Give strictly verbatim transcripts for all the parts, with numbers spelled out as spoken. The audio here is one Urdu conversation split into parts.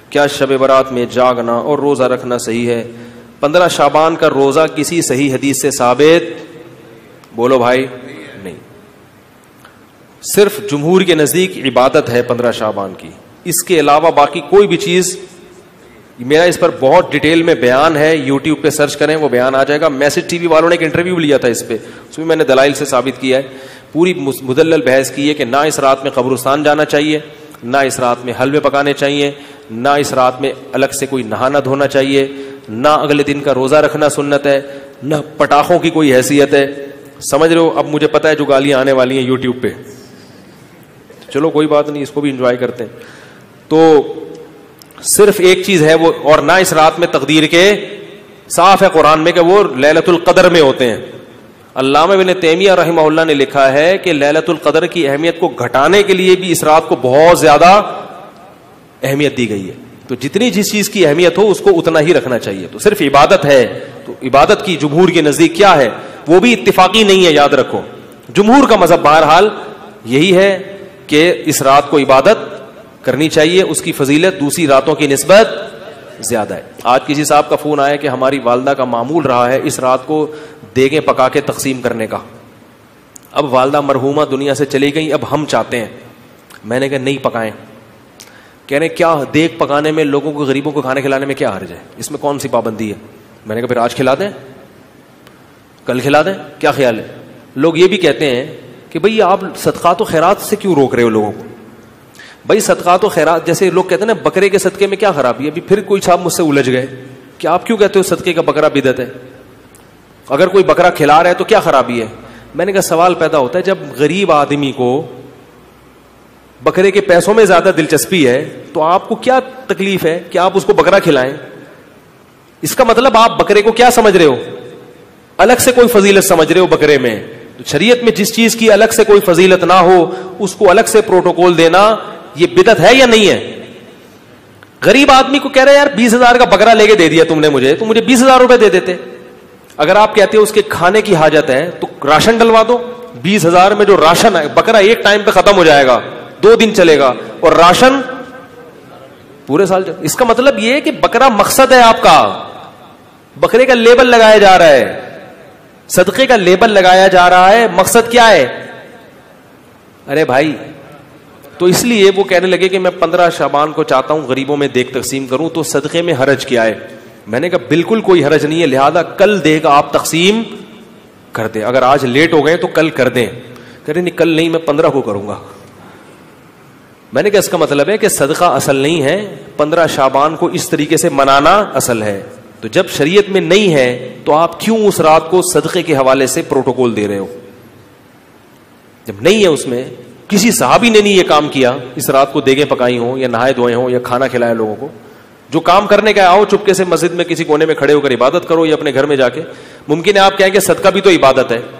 کیا شب برات میں جاگنا اور روزہ رکھنا صحیح ہے؟ پندرہ شعبان کا روزہ کسی صحیح حدیث سے ثابت بولو بھائی نہیں. صرف جمہور کے نزدیک عبادت ہے پندرہ شعبان کی, اس کے علاوہ باقی کوئی بھی چیز. میرا اس پر بہت ڈیٹیل میں بیان ہے, یوٹیوب پہ سرچ کریں وہ بیان آ جائے گا. میسج ٹی وی والوں نے ایک انٹرویو لیا تھا اس پہ, اس میں میں نے دلائل سے ثابت کیا ہے, پوری مدلل بحث کی ہے کہ نہ اس رات میں قبرستان جانا چاہیے, نہ اس رات میں حلوے پکانے چاہیے, نہ اس رات میں الگ سے کوئی نہانا دھونا چاہیے, نہ اگلے دن کا روزہ رکھنا سنت ہے, نہ پٹاخوں کی کوئی حیثیت ہے. سمجھ رہے ہو؟ اب مجھے پتا ہے جو گالیاں آنے والی ہیں یوٹیوب پہ, چلو کوئی بات نہیں, اس کو بھی انجوائے کرتے ہیں. تو صرف ایک چیز ہے وہ, اور نہ اس رات میں تقدیر کے, صاف ہے قرآن میں کہ وہ لیلۃ القدر میں ہوتے ہیں. علامہ ابن تیمیہ رحمہ اللہ نے لکھا ہے کہ لیلۃ القدر کی اہمیت کو گھٹانے کے لیے بھی اس رات کو بہت زیادہ اہمیت دی گئی ہے. تو جتنی جس چیز کی اہمیت ہو اس کو اتنا ہی رکھنا چاہیے. تو صرف عبادت ہے, تو عبادت کی جمہور کے نزدیک کیا ہے وہ بھی اتفاقی نہیں ہے, یاد رکھو. جمہور کا مذہب بہرحال یہی ہے کہ اس رات کو عبادت کرنی چاہیے, اس کی فضیلت دوسری راتوں کی نسبت زیادہ ہے. آج کسی صاحب کا فون آیا کہ ہماری والدہ کا معمول رہا ہے اس رات کو دیگیں پکا کے تقسیم کرنے کا. اب والدہ مرحومہ دنیا سے چلی گئی, اب ہم چاہتے ہیں. میں نے کہا نہیں پکائیں. کہہ رہے کیا دیگ پکانے میں لوگوں کو, غریبوں کو کھانے کھلانے میں کیا حرج ہے, اس میں کون سی پابندی ہے؟ میں نے کہا پھر آج کھلا دیں, کل کھلا دیں, کیا خیال ہے؟ لوگ یہ بھی کہتے ہیں کہ بھئی آپ صدقات و خیرات سے کیوں روک رہے ہو لوگوں کو؟ بھائی صدقات و خیرات, جیسے لوگ کہتے ہیں نا بکرے کے صدقے میں کیا خرابی ہے. ابھی پھر کوئی صاحب مجھ سے الجھ گئے کہ آپ کیوں کہتے ہو صدقے کا بکرا بدعت ہے, اگر کوئی بکرا کھلا رہا ہے تو کیا خرابی ہے؟ میں نے کہا سوال پیدا ہوتا ہے, جب غریب آدمی کو بکرے کے پیسوں میں زیادہ دلچسپی ہے تو آپ کو کیا تکلیف ہے کہ آپ اس کو بکرا کھلائیں؟ اس کا مطلب آپ بکرے کو کیا سمجھ رہے ہو, الگ سے کوئی فضیلت سمجھ رہے ہو بکرے میں. تو شریعت میں جس چیز کی الگ سے کوئی فضیلت نہ ہو اس کو الگ سے پروٹوکول دینا یہ بدعت ہے یا نہیں ہے؟ غریب آدمی کو کہہ رہے یار بیس ہزار کا بکرا لے کے دے دیا تم نے مجھے, تو مجھے بیس ہزار روپے دے دیتے. اگر آپ کہتے ہو اس کے کھانے کی حاجت ہے تو راشن ڈلوا دو. بیس ہزار میں جو راشن ہے, بکرا ایک ٹائم پہ ختم ہو جائے گا, دو دن چلے گا, اور راشن پورے سال چلے. اس کا مطلب یہ ہے کہ بکرا مقصد ہے آپ کا, بکرے کا لیبل لگایا جا رہا ہے, صدقے کا لیبل لگایا جا رہا ہے, مقصد کیا ہے؟ ارے بھائی, تو اس لیے وہ کہنے لگے کہ میں پندرہ شعبان کو چاہتا ہوں غریبوں میں دیگ تقسیم کروں, تو صدقے میں حرج کیا ہے؟ میں نے کہا بالکل کوئی حرج نہیں ہے, لہذا کل دیگ آپ تقسیم کر دیں, اگر آج لیٹ ہو گئے تو کل کر دیں. کہہ رہے نہیں کل نہیں, میں پندرہ کو کروں گا. میں نے کہا اس کا مطلب ہے کہ صدقہ اصل نہیں ہے, پندرہ شعبان کو اس طریقے سے منانا اصل ہے. تو جب شریعت میں نہیں ہے تو آپ کیوں اس رات کو صدقے کے حوالے سے پروٹوکول دے رہے ہو؟ جب نہیں ہے اس میں, کسی صحابی نے نہیں یہ کام کیا اس رات کو دیگیں پکائی ہوں یا نہائے دھوئے ہوں یا کھانا کھلایا لوگوں کو. جو کام کرنے کا آؤ چپکے سے مسجد میں کسی کونے میں کھڑے ہو کر عبادت کرو, یا اپنے گھر میں جا کے. ممکن ہے آپ کہیں کہ صدقہ بھی تو عبادت ہے,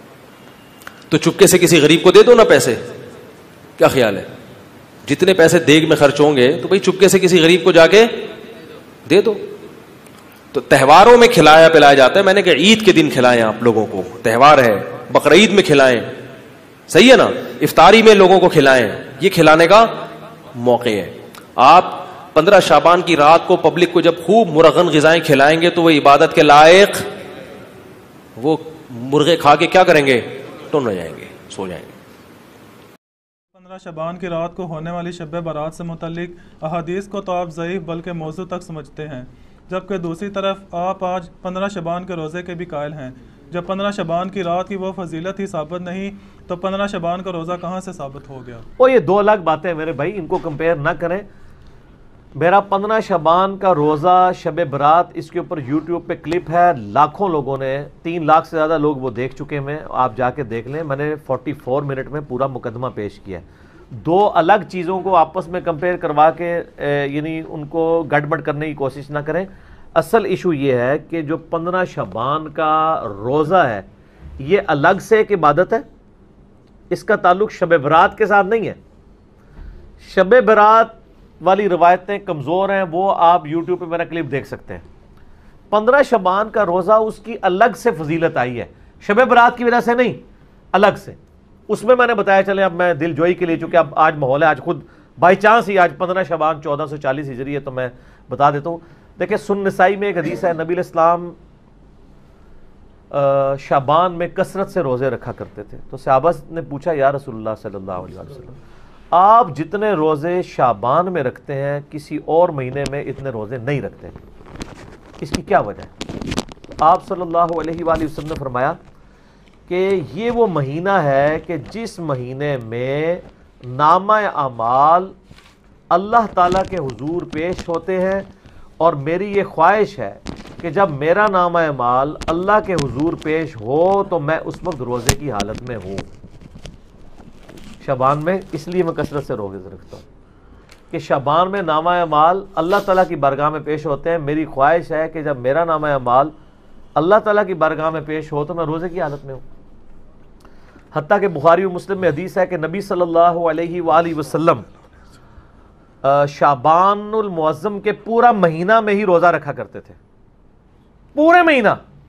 تو چپکے سے کسی غریب کو دے دو نا پیسے. کیا خیال ہے؟ جتنے پیسے دیگ میں خرچ ہوں گے تو بھائی چپکے سے کسی غریب کو جا کے دے دو. تو تہواروں میں کھلایا پلایا جاتا ہے. میں نے کہا عید کے دن کھلائیں آپ لوگوں کو, تہوار ہے, بقرعید میں کھلائیں, صحیح ہے نا, افطاری میں لوگوں کو کھلائیں, یہ کھلانے کا موقع ہے. آپ پندرہ شعبان کی رات کو پبلک کو جب خوب مرغن غذائیں کھلائیں گے تو وہ عبادت کے لائق, وہ مرغے کھا کے کیا کریں گے, ٹن ہو جائیں گے, سو جائیں گے. پندرہ شعبان کی رات کو ہونے والی شب برات سے متعلق احادیث کو تو آپ ضعیف بلکہ موضوع تک سمجھتے ہیں, جبکہ دوسری طرف آپ آج پندرہ شعبان کے روزے کے بھی قائل ہیں. جب پندرہ شعبان کی رات کی وہ فضیلت ہی ثابت نہیں تو پندرہ شعبان کا روزہ کہاں سے ثابت ہو گیا؟ وہ یہ دو الگ باتیں ہیں میرے بھائی, ان کو کمپیئر نہ کریں. میرا پندرہ شعبان کا روزہ شب برات, اس کے اوپر یوٹیوب پہ کلپ ہے, لاکھوں لوگوں نے, تین لاکھ سے زیادہ لوگ وہ دیکھ چکے ہیں, آپ جا کے دیکھ لیں. میں نے فورٹی فور منٹ میں پورا مقدمہ پیش کیا. دو الگ چیزوں کو آپس میں کمپیئر کروا کے یعنی ان کو گڑبڑ کرنے کی کوشش نہ کریں. اصل ایشو یہ ہے کہ جو پندرہ شعبان کا روزہ ہے یہ الگ سے ایک عبادت ہے, اس کا تعلق شب برات کے ساتھ نہیں ہے. شب برات والی روایتیں کمزور ہیں, وہ آپ یوٹیوب پہ میرا کلپ دیکھ سکتے ہیں. پندرہ شعبان کا روزہ اس کی الگ سے فضیلت آئی ہے, شب برات کی وجہ سے نہیں, الگ سے. اس میں میں نے بتایا, چلے اب میں دل جوئی کے لیے, چونکہ اب آج ماحول ہے, آج خود بائی چانس ہی آج پندرہ شعبان چودہ سو چالیس ہجری ہے تو میں بتا دیتا ہوں. دیکھیں سنن نسائی میں ایک حدیث ہے, نبی علیہ السلام شعبان میں کثرت سے روزے رکھا کرتے تھے. تو صحابہ نے پوچھا یا رسول اللہ صلی اللہ علیہ وسلم آپ جتنے روزے شعبان میں رکھتے ہیں کسی اور مہینے میں اتنے روزے نہیں رکھتے, اس کی کیا وجہ ہے؟ آپ صلی اللہ علیہ وآلہ وسلم نے فرمایا کہ یہ وہ مہینہ ہے کہ جس مہینے میں نامہ اعمال اللہ تعالیٰ کے حضور پیش ہوتے ہیں, اور میری یہ خواہش ہے کہ جب میرا نامہ اعمال اللہ کے حضور پیش ہو تو میں اس وقت روزے کی حالت میں ہوں. شعبان میں اس لیے میں کثرت سے روزے رکھتا ہوں کہ شعبان میں نامہ اعمال اللہ تعالیٰ کی بارگاہ میں پیش ہوتے ہیں. میری خواہش ہے کہ جب میرا نامہ اعمال اللہ تعالیٰ کی بارگاہ میں پیش ہو تو میں روزے کی حالت میں ہوں. حتیٰ کہ بخاری و مسلم میں حدیث ہے کہ نبی صلی اللہ علیہ وآلہ وسلم شعبان المعظم کے پورا مہینہ میں ہی روزہ رکھا کرتے تھے, پورے مہینہ.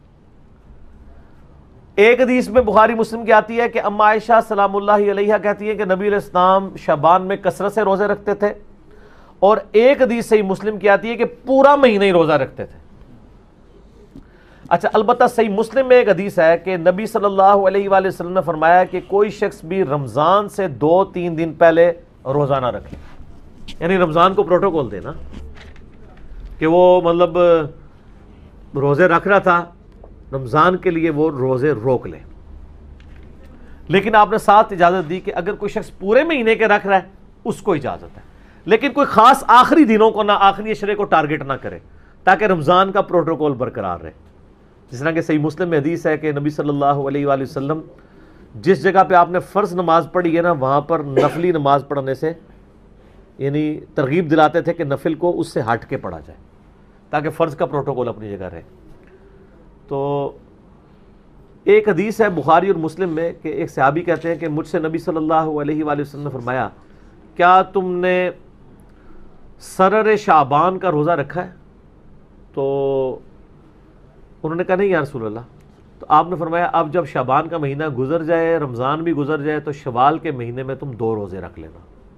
ایک حدیث میں بخاری مسلم کی آتی ہے کہ اما عائشہ سلام اللہ علیہا کہتی ہے کہ نبی علیہ السلام شعبان میں کثرت سے روزے رکھتے تھے, اور ایک حدیث صحیح مسلم کی آتی ہے کہ پورا مہینہ ہی روزہ رکھتے تھے. اچھا, البتہ صحیح مسلم میں ایک حدیث ہے کہ نبی صلی اللہ علیہ وآلہ وسلم نے فرمایا کہ کوئی شخص بھی رمضان سے دو تین دن پہلے روزہ نہ رکھے. یعنی رمضان کو پروٹوکول دینا کہ وہ مطلب روزے رکھ رہا تھا, رمضان کے لیے وہ روزے روک لے, لیکن آپ نے ساتھ اجازت دی کہ اگر کوئی شخص پورے مہینے کے رکھ رہا ہے اس کو اجازت ہے, لیکن کوئی خاص آخری دنوں کو نہ, آخری عشرے کو ٹارگٹ نہ کرے تاکہ رمضان کا پروٹوکول برقرار رہے. جس طرح کہ صحیح مسلم میں حدیث ہے کہ نبی صلی اللہ علیہ وآلہ وسلم جس جگہ پہ آپ نے فرض نماز پڑھی ہے نا وہاں پر نفلی نماز پڑھنے سے یعنی ترغیب دلاتے تھے کہ نفل کو اس سے ہٹ کے پڑھا جائے تاکہ فرض کا پروٹوکول اپنی جگہ رہے. تو ایک حدیث ہے بخاری اور مسلم میں کہ ایک صحابی کہتے ہیں کہ مجھ سے نبی صلی اللہ علیہ وآلہ وسلم نے فرمایا کیا تم نے سرر شعبان کا روزہ رکھا ہے؟ تو انہوں نے کہا نہیں یا رسول اللہ. تو آپ نے فرمایا اب جب شعبان کا مہینہ گزر جائے, رمضان بھی گزر جائے, تو شوال کے مہینے میں تم دو روزے رکھ لینا.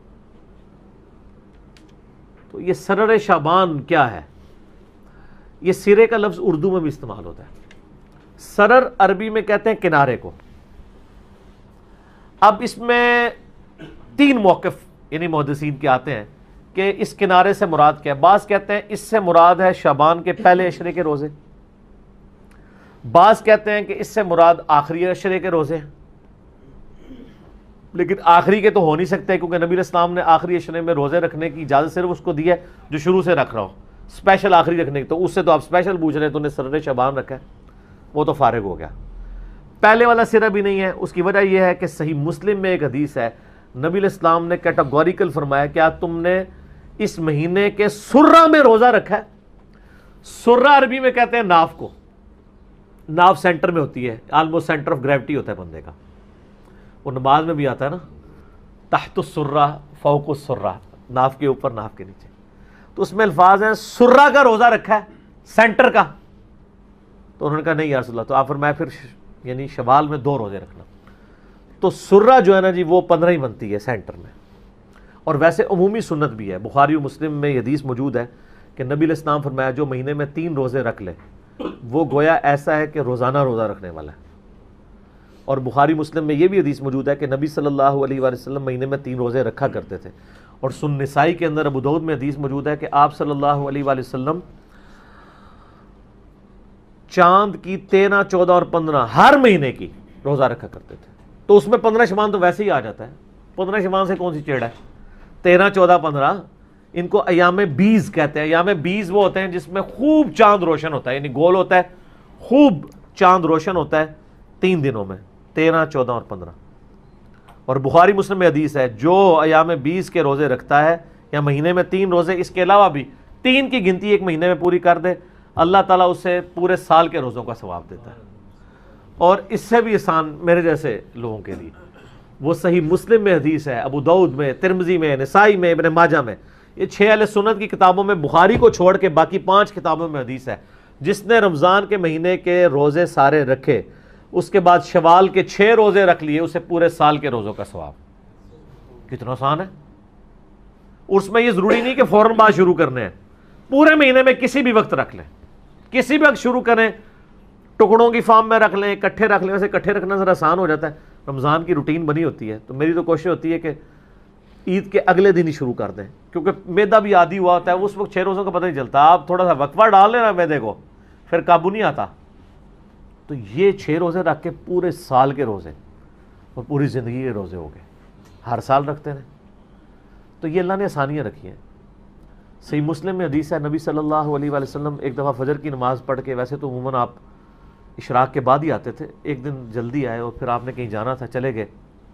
تو یہ سرر شعبان کیا ہے؟ یہ سرے کا لفظ اردو میں بھی استعمال ہوتا ہے. سرر عربی میں کہتے ہیں کنارے کو. اب اس میں تین موقف یعنی محدثین کے آتے ہیں کہ اس کنارے سے مراد کیا ہے. بعض کہتے ہیں اس سے مراد ہے شعبان کے پہلے عشرے کے روزے, بعض کہتے ہیں کہ اس سے مراد آخری عشرے کے روزے ہیں, لیکن آخری کے تو ہو نہیں سکتے کیونکہ نبی علیہ السلام نے آخری عشرے میں روزے رکھنے کی اجازت صرف اس کو دی ہے جو شروع سے رکھ رہا ہو, اسپیشل آخری رکھنے کی. تو اس سے تو آپ اسپیشل پوچھ رہے ہیں تو انہیں سرر شعبان رکھا ہے, وہ تو فارغ ہو گیا. پہلے والا سرہ بھی نہیں ہے. اس کی وجہ یہ ہے کہ صحیح مسلم میں ایک حدیث ہے نبی علیہ السلام نے کیٹاگوریکل فرمایا کیا تم نے اس مہینے کے سرہ میں روزہ رکھا ہے؟ سرہ عربی میں کہتے ہیں ناف کو, ناف سینٹر میں ہوتی ہے, آلموسٹ سینٹر آف گریوٹی ہوتا ہے بندے کا. وہ نماز میں بھی آتا ہے نا, تحت السرہ فوق السرہ, ناف کے اوپر ناف کے نیچے. تو اس میں الفاظ ہیں سرہ کا روزہ رکھا ہے, سینٹر کا. تو انہوں نے کہا نہیں یا رسول اللہ. تو آپ فرمایا پھر یعنی شوال میں دو روزے رکھنا. تو سرہ جو ہے نا جی وہ پندرہ ہی بنتی ہے سینٹر میں. اور ویسے عمومی سنت بھی ہے, بخاری و مسلم میں یہ حدیث موجود ہے کہ نبی علیہ السلام فرمایا جو مہینے میں تین روزے رکھ لے وہ گویا ایسا ہے کہ روزانہ روزہ رکھنے والا ہے. اور بخاری مسلم میں یہ بھی حدیث موجود ہے کہ نبی صلی اللہ علیہ وآلہ وسلم مہینے میں تین روزے رکھا کرتے تھے. اور سنن نسائی کے اندر ابو داؤد میں حدیث موجود ہے کہ آپ صلی اللہ علیہ وآلہ وسلم چاند کی تیرہ چودہ اور پندرہ ہر مہینے کی روزہ رکھا کرتے تھے. تو اس میں پندرہ شعبان تو ویسے ہی آ جاتا ہے, پندرہ شعبان سے کون سی چیڑ ہے؟ تیرہ چودہ پندرہ ان کو ایام بیز کہتے ہیں. ایام بیز وہ ہوتے ہیں جس میں خوب چاند روشن ہوتا ہے, یعنی گول ہوتا ہے, خوب چاند روشن ہوتا ہے تین دنوں میں, تیرہ چودہ اور پندرہ. اور بخاری مسلم میں حدیث ہے جو ایام بیس کے روزے رکھتا ہے یا مہینے میں تین روزے اس کے علاوہ بھی تین کی گنتی ایک مہینے میں پوری کر دے, اللہ تعالیٰ اسے پورے سال کے روزوں کا ثواب دیتا ہے. اور اس سے بھی آسان میرے جیسے لوگوں کے لیے وہ صحیح مسلم میں حدیث ہے, ابو داؤد میں, ترمذی میں, نسائی میں, ابن ماجہ میں, یہ چھ اہل سنت کی کتابوں میں بخاری کو چھوڑ کے باقی پانچ کتابوں میں حدیث ہے جس نے رمضان کے مہینے کے روزے سارے رکھے اس کے بعد شوال کے چھ روزے رکھ لیے اسے پورے سال کے روزوں کا ثواب. کتنا آسان ہے. اس میں یہ ضروری نہیں کہ فوراً بات شروع کرنے ہیں، پورے مہینے میں کسی بھی وقت رکھ لیں، کسی بھی وقت شروع کریں، ٹکڑوں کی فارم میں رکھ لیں، اکٹھے رکھ لیں، ویسے اکٹھے رکھنا ذرا آسان ہو جاتا ہے، رمضان کی روٹین بنی ہوتی ہے، تو میری تو کوشش ہوتی ہے کہ عید کے اگلے دن ہی شروع کر دیں، کیونکہ میدا بھی عادی ہوا ہوتا ہے، اس وقت چھ روزوں کا پتہ نہیں چلتا، آپ تھوڑا سا وقفہ ڈال لینا میدے کو، پھر قابو نہیں آتا۔ تو یہ چھ روزے رکھ کے پورے سال کے روزے اور پوری زندگی کے روزے ہو گئے، ہر سال رکھتے رہیں، تو یہ اللہ نے آسانیاں رکھی ہیں۔ صحیح مسلم میں حدیث ہے، نبی صلی اللہ علیہ وآلہ وسلم ایک دفعہ فجر کی نماز پڑھ کے، ویسے تو عموماً آپ اشراق کے بعد ہی آتے تھے، ایک دن جلدی آئے اور پھر آپ نے کہیں جانا تھا، چلے گئے،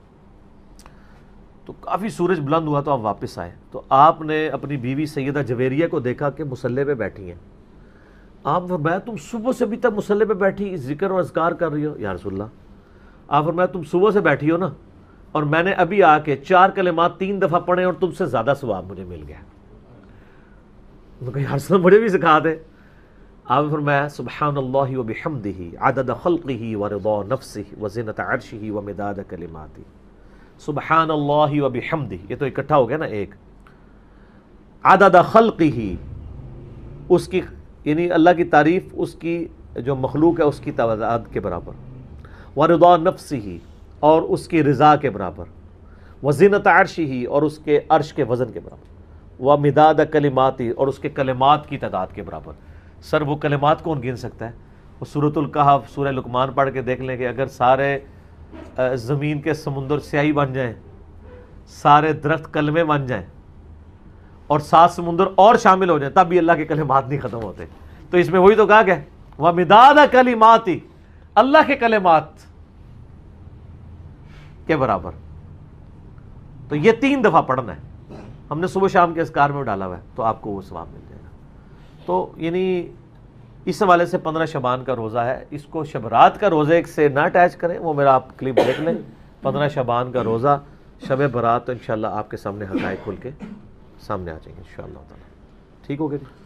تو کافی سورج بلند ہوا تو آپ واپس آئے، تو آپ نے اپنی بیوی سیدہ جویریہ کو دیکھا کہ مصلی پہ بیٹھی ہیں۔ آپ فرمایا تم صبح سے ابھی تک مصلی پہ بیٹھی ذکر اور اذکار کر رہی ہو؟ یا رسول اللہ، آپ فرمایا تم صبح سے بیٹھی ہو نا، اور میں نے ابھی آ کے چار کلمات تین دفعہ پڑھے اور تم سے زیادہ ثواب مجھے مل گیا۔ میں کہا یا رسول اللہ مجھے بھی سکھا دے۔ آپ فرمایا سبحان اللہ وبحمدہ عدد خلقہ ورضا نفسہ وزنۃ عرشہ ومداد کلماتہ۔ سبحان اللہ وبحمدہ، یہ تو اکٹھا ہو گیا نا ایک، عدد خلقہ، اس کی یعنی اللہ کی تعریف اس کی جو مخلوق ہے اس کی تعداد کے برابر، ورضا نفسہ، اور اس کی رضا کے برابر، وزنۃ عرشہ، اور اس کے عرش کے وزن کے برابر، ومداد کلماتہ، اور اس کے کلمات کی تعداد کے برابر۔ سر وہ کلمات کون گن سکتا ہے؟ وہ سورۃ الکہف، سورہ لقمان پڑھ کے دیکھ لیں کہ اگر سارے زمین کے سمندر سیاہی بن جائیں، سارے درخت کلمے بن جائیں، اور سات سمندر اور شامل ہو جائیں، تب بھی اللہ کے کلمات نہیں ختم ہوتے۔ تو اس میں وہی تو کہا کہ وَمِدَادَ کَلِمَاتِ، اللہ کے کلمات کے برابر۔ تو یہ تین دفعہ پڑھنا ہے، ہم نے صبح شام کے اذکار میں ڈالا ہوا ہے، تو آپ کو وہ ثواب مل جائے گا۔ تو یعنی اس حوالے سے پندرہ شعبان کا روزہ ہے، اس کو شب رات کا روزے سے نہ اٹیچ کریں، وہ میرا آپ کلپ دیکھ لیں، پندرہ شعبان کا روزہ، شب برات، تو انشاءاللہ آپ کے سامنے حقائق کھل کے سامنے آ جائیں گے انشاءاللہ تعالی۔ ٹھیک ہو گیا جی؟